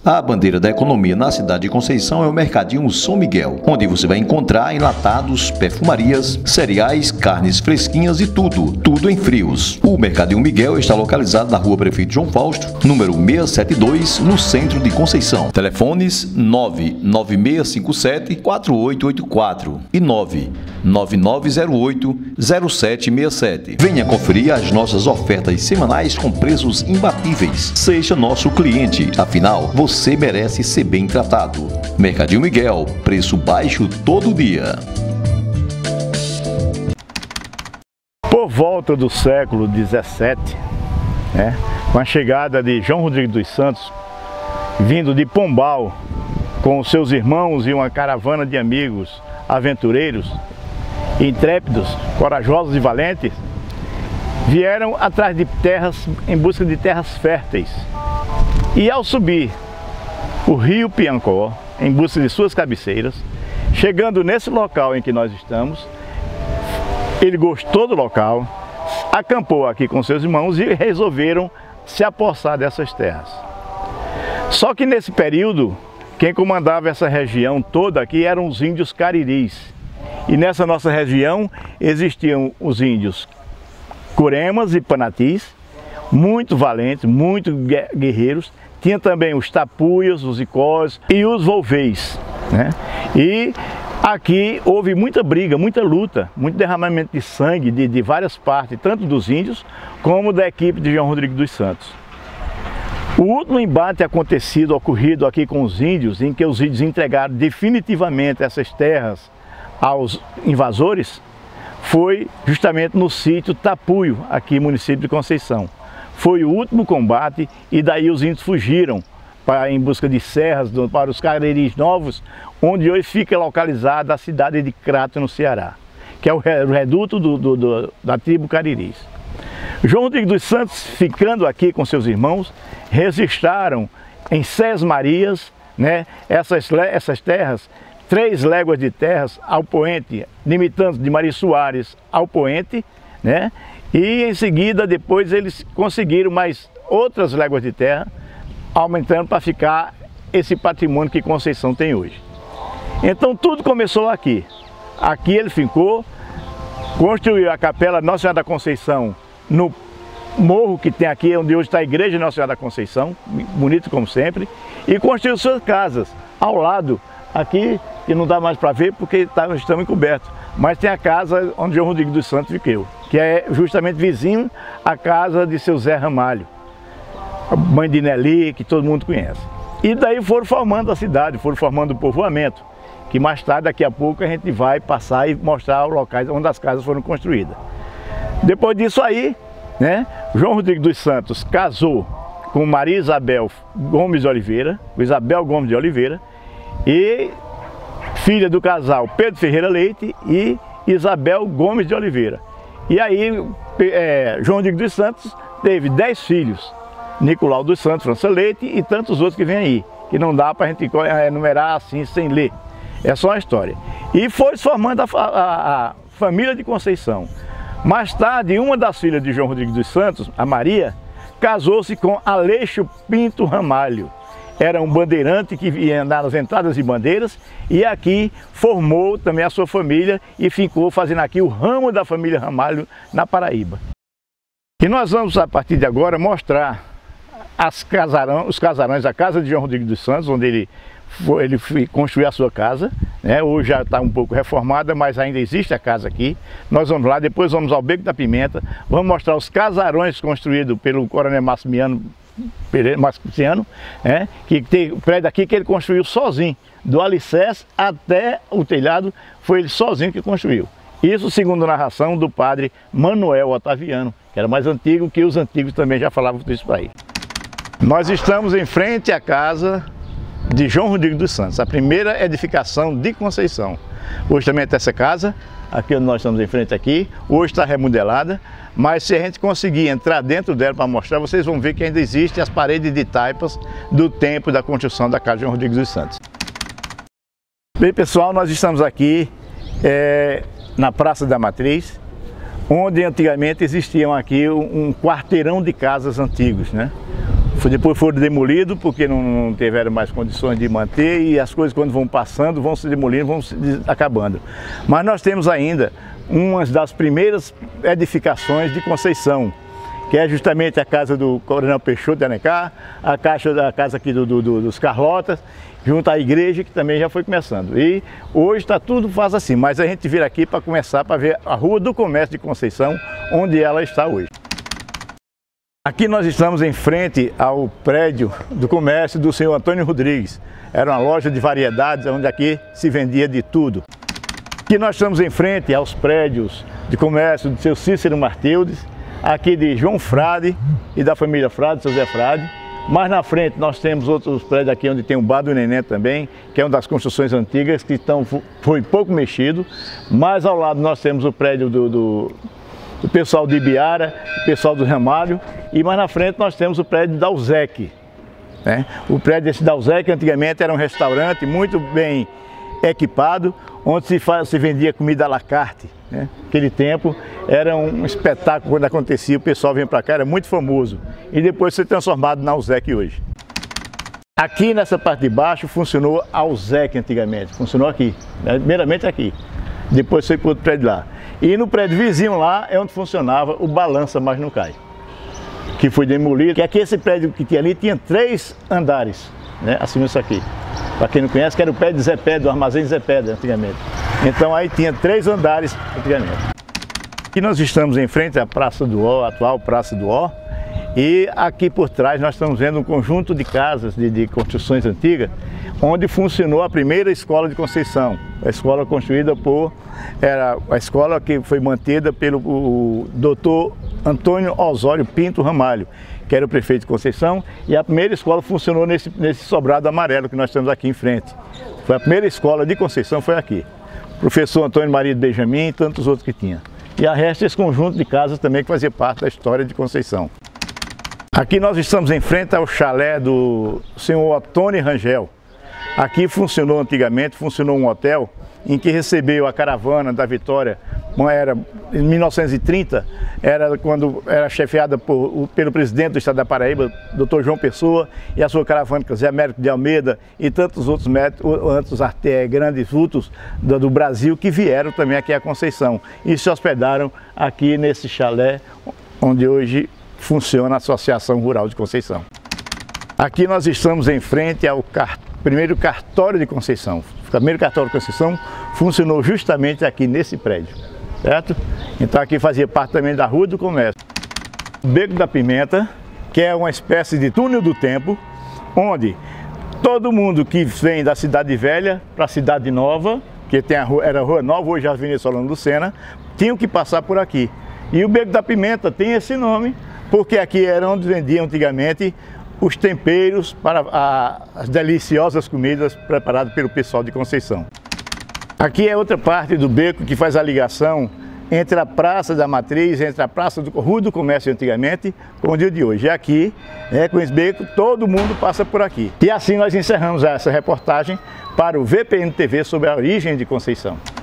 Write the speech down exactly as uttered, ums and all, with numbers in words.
A bandeira da economia na cidade de Conceição é o Mercadinho São Miguel, onde você vai encontrar enlatados, perfumarias, cereais, carnes fresquinhas e tudo, tudo em frios. O Mercadinho Miguel está localizado na rua Prefeito João Fausto, número seiscentos e setenta e dois, no centro de Conceição. Telefones nove nove seis cinco sete, quatro oito oito quatro e nove nove nove zero oito, zero sete seis sete. Venha conferir as nossas ofertas semanais com preços imbatíveis. Seja nosso cliente, afinal, você merece ser bem tratado. Mercadinho Miguel, preço baixo todo dia. Por volta do século dezessete, né, com a chegada de João Rodrigues dos Santos, vindo de Pombal, com seus irmãos e uma caravana de amigos aventureiros, intrépidos, corajosos e valentes, vieram atrás de terras, em busca de terras férteis. E ao subir o rio Piancó, em busca de suas cabeceiras, chegando nesse local em que nós estamos, ele gostou do local, acampou aqui com seus irmãos e resolveram se apossar dessas terras. Só que nesse período, quem comandava essa região toda aqui eram os índios cariris. E nessa nossa região existiam os índios curemas e panatis, muito valentes, muito guerreiros. Tinha também os tapuias, os icós e os volvês, né? E aqui houve muita briga, muita luta, muito derramamento de sangue de, de várias partes, tanto dos índios como da equipe de João Rodrigues dos Santos. O último embate acontecido, ocorrido aqui com os índios, em que os índios entregaram definitivamente essas terras aos invasores, foi justamente no sítio Tapuio, aqui no município de Conceição. Foi o último combate e daí os índios fugiram para, em busca de serras para os Cariris Novos, onde hoje fica localizada a cidade de Crato, no Ceará, que é o reduto do, do, do, da tribo Cariris. João Rodrigues dos Santos, ficando aqui com seus irmãos, registraram em Sés Marias, né, essas, essas terras, três léguas de terras ao poente, limitando de Mari Soares ao poente, né, e em seguida depois eles conseguiram mais outras léguas de terra, aumentando para ficar esse patrimônio que Conceição tem hoje. Então tudo começou aqui. Aqui ele ficou, construiu a capela Nossa Senhora da Conceição no morro que tem aqui, onde hoje está a igreja Nossa Senhora da Conceição, bonito como sempre, e construiu suas casas ao lado, aqui, que não dá mais para ver porque tá, estamos encobertos, mas tem a casa onde João Rodrigues dos Santos viveu, que é justamente vizinho à casa de seu Zé Ramalho, a mãe de Nelly, que todo mundo conhece. E daí foram formando a cidade, foram formando o povoamento, que mais tarde, daqui a pouco, a gente vai passar e mostrar os locais onde as casas foram construídas. Depois disso aí, né, João Rodrigues dos Santos casou com Maria Isabel Gomes de Oliveira, Isabel Gomes de Oliveira, e filha do casal Pedro Ferreira Leite e Isabel Gomes de Oliveira. E aí é, João Rodrigues dos Santos teve dez filhos, Nicolau dos Santos, França Leite e tantos outros que vêm aí, que não dá para a gente enumerar assim sem ler, é só uma história. E foi se formando a, a, a família de Conceição. Mais tarde, uma das filhas de João Rodrigues dos Santos, a Maria, casou-se com Aleixo Pinto Ramalho. Era um bandeirante que ia andar nas entradas de bandeiras e aqui formou também a sua família e ficou fazendo aqui o ramo da família Ramalho na Paraíba. E nós vamos, a partir de agora, mostrar as casarão, os casarões, a casa de João Rodrigues dos Santos, onde ele, foi, ele foi construir a sua casa, né? Hoje já está um pouco reformada, mas ainda existe a casa aqui. Nós vamos lá, depois vamos ao Beco da Pimenta, vamos mostrar os casarões construídos pelo coronel Maximiano Maximiano, né? Que tem o prédio aqui que ele construiu sozinho, do alicerce até o telhado, foi ele sozinho que construiu. Isso segundo a narração do padre Manuel Otaviano, que era mais antigo, que os antigos também já falavam disso para aí. Nós estamos em frente à casa de João Rodrigues dos Santos, a primeira edificação de Conceição. Hoje também tem essa casa, aqui onde nós estamos em frente aqui, hoje está remodelada, mas se a gente conseguir entrar dentro dela para mostrar, vocês vão ver que ainda existem as paredes de taipas do tempo da construção da casa de João Rodrigues dos Santos. Bem pessoal, nós estamos aqui é, na Praça da Matriz, onde antigamente existiam aqui um quarteirão de casas antigos, né? depois foram demolidos porque não, não tiveram mais condições de manter, e as coisas quando vão passando, vão se demolindo, vão se acabando. Mas nós temos ainda uma das primeiras edificações de Conceição, que é justamente a casa do Coronel Peixoto de Alencar, a, caixa, a casa aqui do, do, do, dos Carlotas, junto à igreja, que também já foi começando. E hoje está tudo faz assim, mas a gente vir aqui para começar para ver a Rua do Comércio de Conceição, onde ela está hoje. Aqui nós estamos em frente ao prédio do comércio do senhor Antônio Rodrigues. Era uma loja de variedades, onde aqui se vendia de tudo. Aqui nós estamos em frente aos prédios de comércio do seu Cícero Marteudes, aqui de João Frade e da família Frade, seu Zé Frade. Mais na frente nós temos outros prédios aqui onde tem um bar do Neném também, que é uma das construções antigas que estão, foi pouco mexido. Mais ao lado nós temos o prédio do, do, do pessoal de Ibiara, o pessoal do Ramalho, e mais na frente nós temos o prédio da Uzec. Né? O prédio desse da Uzec antigamente era um restaurante muito bem equipado, onde se, faz, se vendia comida à la carte. Né? Naquele tempo era um espetáculo quando acontecia, o pessoal vinha para cá, era muito famoso. E depois foi transformado na Uzec hoje. Aqui nessa parte de baixo funcionou a Uzec antigamente, funcionou aqui, né? Primeiramente aqui, depois foi para outro prédio lá. E no prédio vizinho lá é onde funcionava o Balança Mas Não Cai, que foi demolido. Que aqui esse prédio que tinha ali tinha três andares, né? Assim isso aqui. Para quem não conhece, que era o pé de Zé Pedro, o armazém de Zé Pedro antigamente. Então aí tinha três andares antigamente. Aqui nós estamos em frente à Praça do Ó, a atual Praça do Ó, e aqui por trás nós estamos vendo um conjunto de casas, de, de construções antigas, onde funcionou a primeira escola de Conceição. A escola construída por, era a escola que foi mantida pelo o doutor Antônio Osório Pinto Ramalho, que era o prefeito de Conceição, e a primeira escola funcionou nesse, nesse sobrado amarelo que nós temos aqui em frente. Foi a primeira escola de Conceição, foi aqui. Professor Antônio Maria de Benjamin e tantos outros que tinha. E a resta esse conjunto de casas também que fazia parte da história de Conceição. Aqui nós estamos em frente ao chalé do senhor Otônio Rangel. Aqui funcionou antigamente, funcionou um hotel em que recebeu a caravana da Vitória, era, em mil novecentos e trinta, era quando era chefiada por, pelo presidente do estado da Paraíba, doutor João Pessoa, e a sua caravana, Zé Américo de Almeida e tantos outros, outros é, grandes vultos do, do Brasil que vieram também aqui a Conceição e se hospedaram aqui nesse chalé onde hoje funciona a Associação Rural de Conceição. Aqui nós estamos em frente ao car primeiro cartório de Conceição. O primeiro cartório de Conceição funcionou justamente aqui nesse prédio, certo? Então aqui fazia parte também da Rua do Comércio. O Beco da Pimenta, que é uma espécie de túnel do tempo, onde todo mundo que vem da Cidade Velha para a Cidade Nova, que tem a rua, era a Rua Nova, hoje é a Avenida Solano Lucena, tinham que passar por aqui. E o Beco da Pimenta tem esse nome, porque aqui era onde vendiam antigamente os temperos para a, as deliciosas comidas preparadas pelo pessoal de Conceição. Aqui é outra parte do beco que faz a ligação entre a Praça da Matriz, entre a Praça do Rua do Comércio antigamente com o dia de hoje. E aqui, né, com esse beco, todo mundo passa por aqui. E assim nós encerramos essa reportagem para o V P N T V sobre a origem de Conceição.